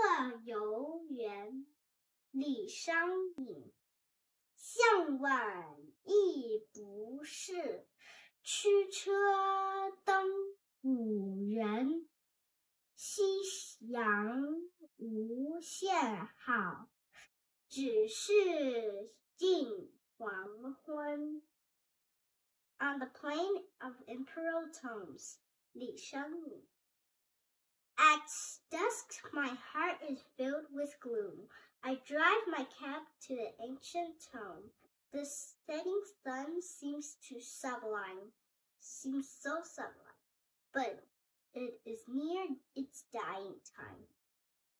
游园，李商隐。向晚意不适，驱车登古原。夕阳无限好，只是近黄昏。On the Plain of Imperial Tomes, 李商隐。At dusk my heart is filled with gloom. I drive my cab to the ancient tomb. The setting sun seems so sublime, but it is near its dying time.